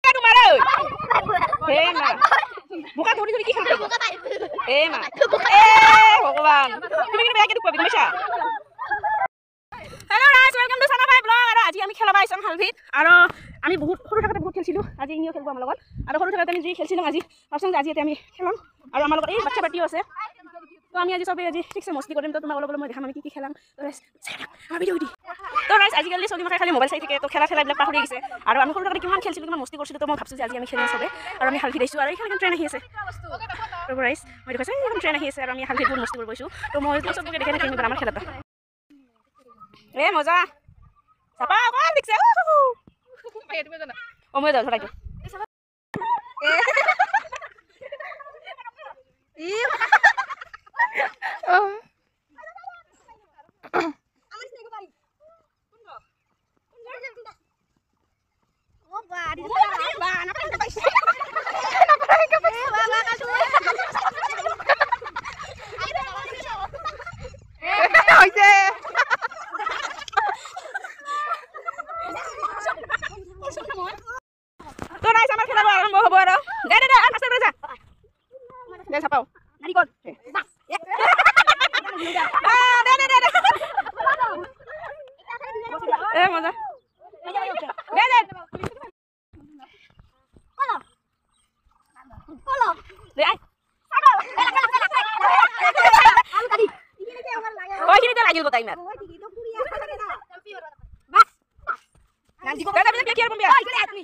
তোমাৰ ঐ হে মা বুকা ধৰি ধৰি কি খেল এ মা এ ভগৱান তুমি কিন্তু বেয়াকে দুখ পাবি গমছা hello guys welcome to Sana ভাই ব্লগ আৰু আজি আমি খেলা পাইছাম হালভিত আৰু আমি বহুত সৰু থাকতে বহুত খেলছিলো আজি ইনিও খেলব আমাৰ লগত আৰু সৰু থাকতে আমি যি খেলছিলো আজি ভাবছং আজি এতিয়া আমি খেলাম আৰু আমাৰ লগত এই বাচ্চা পাৰ্টিও আছে তো আমি আজি সবে আজি ঠিকছে মস্তি কৰিম তো তোমাক অলপ মই দেখাম আমি কি খেলাম তো গাইস আমাৰ ভিডিও দি তো গাইস আজিকালি চলি মাখাই খালি মোবাইল চাই থাকে তো খেলা এইবিলাক পাহৰি গৈছে আৰু আমি সৰু থাকতে কিমান খেলছিলো কিমান মস্তি কৰিছিলো তো মই ভাবছো যে আজি আমি খেলিম সবে আৰু আমি হালভিত আইছো আৰু এইখন ট্ৰেইন আহি আছে তো গাইস মই দেখাইছো এইখন ট্ৰেইন আহি আছে আৰু আমি হালভিত বহুত মস্তি কৰিব গৈছো তো মই সবকে দেখাই খেলিম আমাৰ খেলাটা এ মজা চাপা কোন দিছে ও মই যাও ধৰাইটো ই আমি স্নেক পারি কোন গো ও বাড়ি বা না পারি পাইছে না পারি কে পাইছে বাবা কাটু হইছে তো নাইস আমার খেলা আরম্ভ হবো আর দে দে দে কাছে যা দে ছাপাও নারি কোন বাস দে দে দে এ মজা দে দে কলো কলো দে আই ওই কিনে লাগিল গো টাইমার বাস নাজি কো দাদা কি আর বম্বে তুমি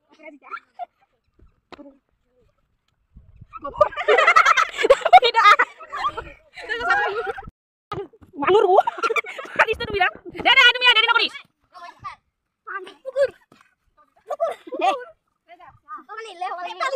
মানুর ও পারিস তো তুমি না দে দে তুমি দেরি না করিস পুকুর পুকুর হে ওখানে লে ওখানে কালি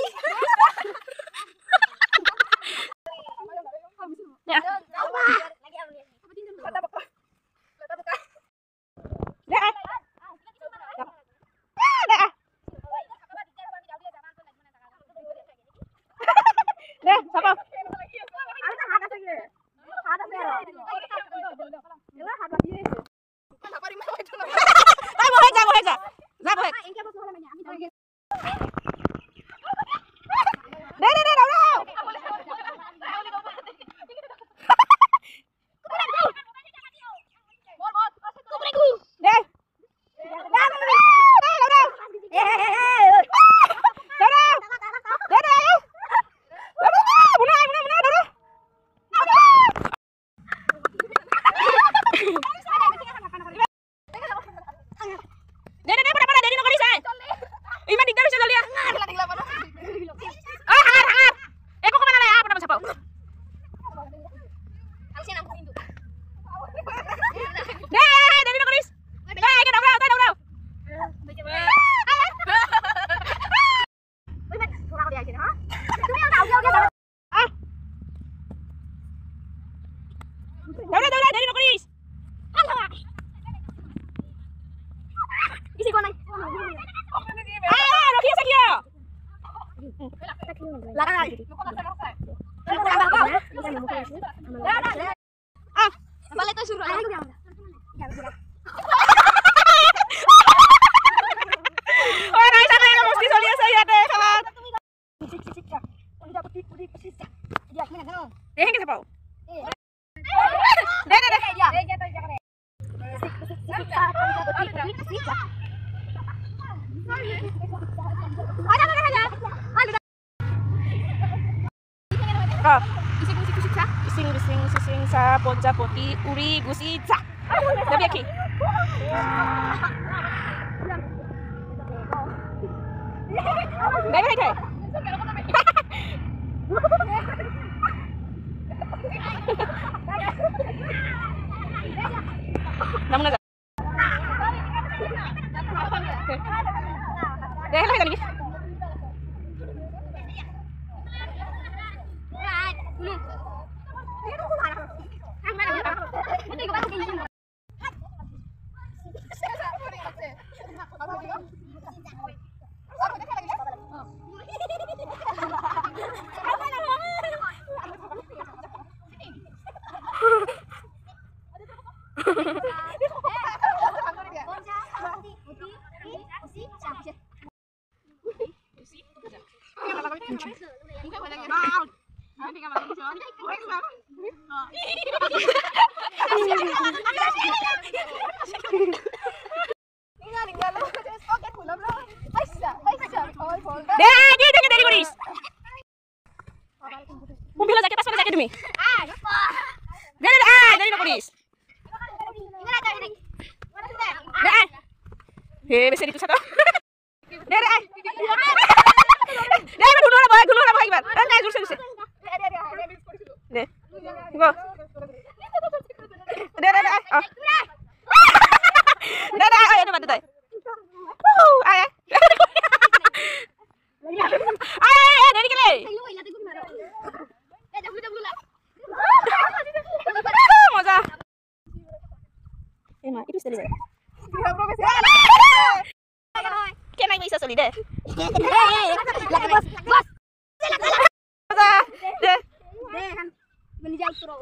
Ising sa Pojapoti uri gusi ca. Tapi aki. Dai dai. Namun enggak. Dai lagi tadi. Kumpil jaket pas jaket demi. Dari polis. Bisa itu satu. Dari dulu lah Iban. Enggak jurus. Deh. Go. Oh. Ayo depan deh. Ayo. Dari kele. Masa. Emang itu sedih. Kena bisa solid deh. Bos. Deh. Menjauh terus.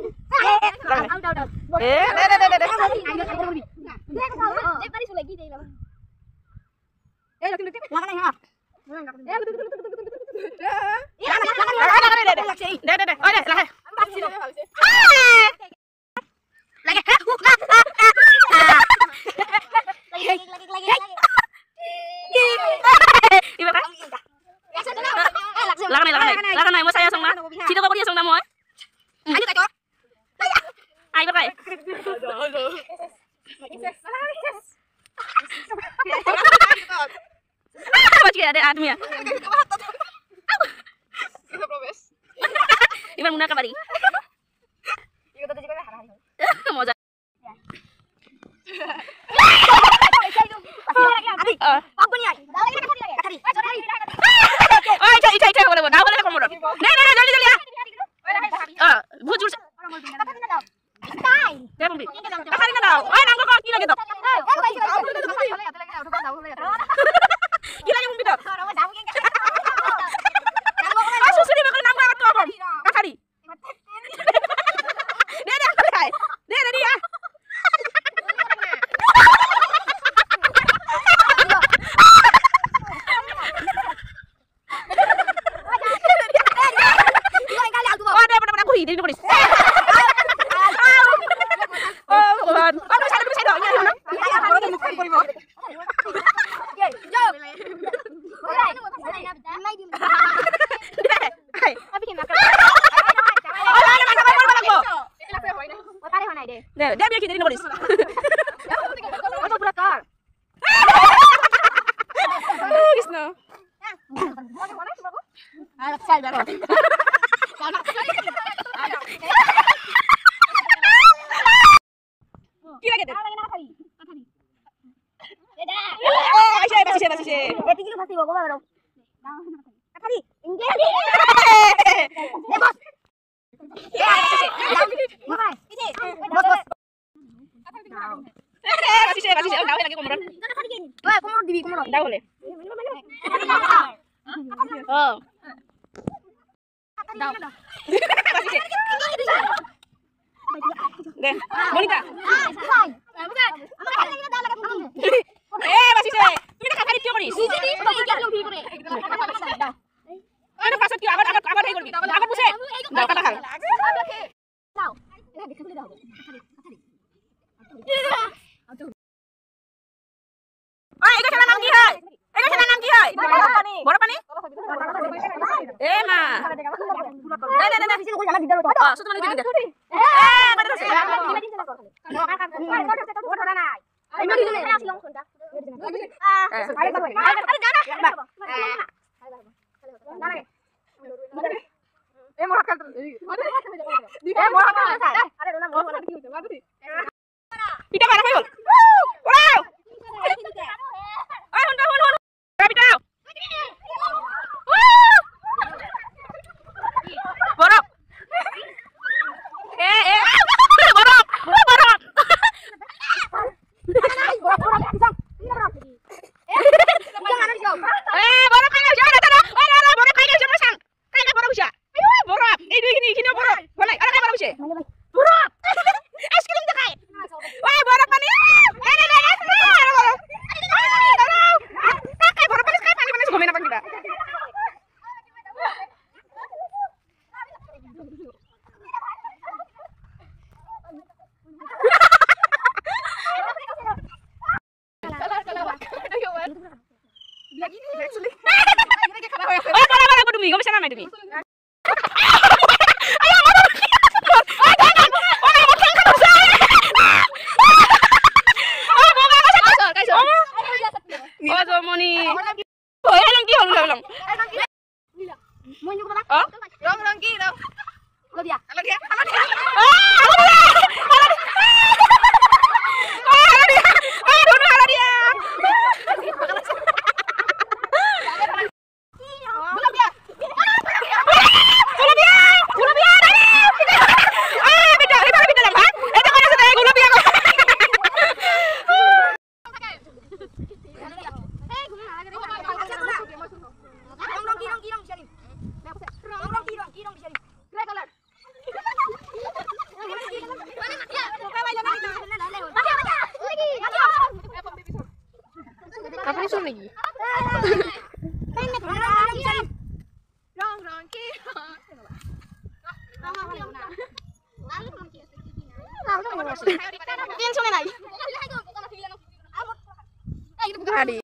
Lakan mau saya song na. Sino ba ko dia song na mo? Ayo ka to. Ay ba kay? Baca ada admi ya. Iban muna ka bari. Mau ja. Cai boleh boleh. Boleh kamu boleh. Jali ya. बहुत जोर से दे बम्बी कहानी ना दाओ ओए नाम को की लगे तो की लगे बम्बी तो आसु सुनी में नाम का तो बम कहानी दे दिया Ini polis. Tuhan. Bisa dong. Dia biar kita ini polis. Atau berakar. Isno. Kira gitu. Masih. Tinggi pasti bawa bawa dong. Tadi. Inge. Bos. Ya, Bos. Masih. Udah lagi komoran. Wah, komoran di komoran. Udah boleh. Oh. Deh, Monica. Masih saya. তুমি না কাকারি কি করিস? আরে পাছত কি আবার হেই করবি। আবার বুঝে। দাও কাটা খাল। দাও। এটা দেখতে দাও। ওই এটা খেলার নাম কি হয়? এটা খেলার নাম কি হয়? বড় পানি। এ মা। দে। শুধু মানে দিবি দে। Pita marah gol. Wow. Ay, hunta. Pita. Borok. Borok. তুমি গম পাইছা নাই তুমি Apa suruh lagi? Tadi.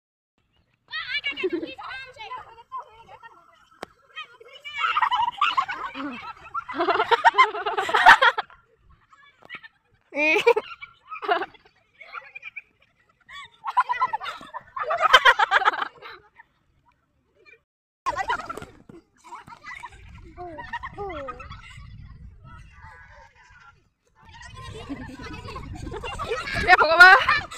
Ya pokoknya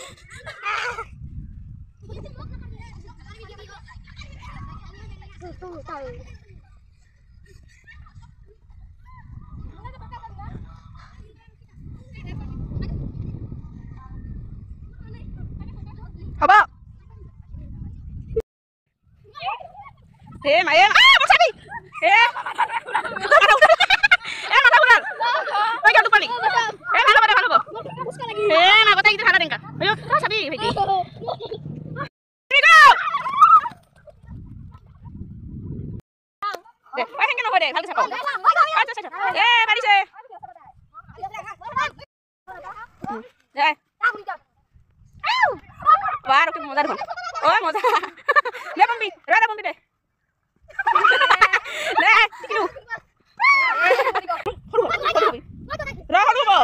apa? Mayem. Mau sapi. Mata ular. Lagi aku balik. Malu pada malu, Bo. Nah, kota kita ada dengka. Ayo, sapi, Vicky. Pakai kenapa deh? Hal siapa? Aja. Mari saya. Baru kita mau taruh. Oh, mau taruh. Lihat pompi, rada pompi deh. Lihat, tikilu. Rada dulu, Bo.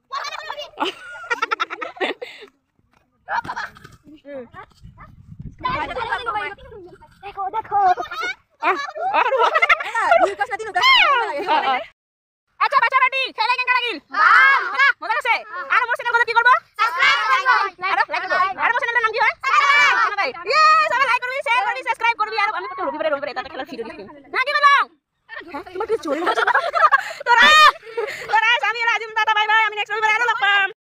আচ্ছা বাচ্চা ready খেলে কেন লাগি মজা লাগছে আর মোর channel কি করব subscribe আর মোর চ্যানেলের নাম কি হয় ইয়ে সবাই লাইক করবি শেয়ার করবি সাবস্ক্রাইব করবি আর আমি কত রবিবারে এটা খেলার ভিডিও দেখি না কি বলো তোমার কি চলে তোরা আমি রাজিম দাদা বাই বাই আমি নেক্সট রবিবারে আরো লগ পাম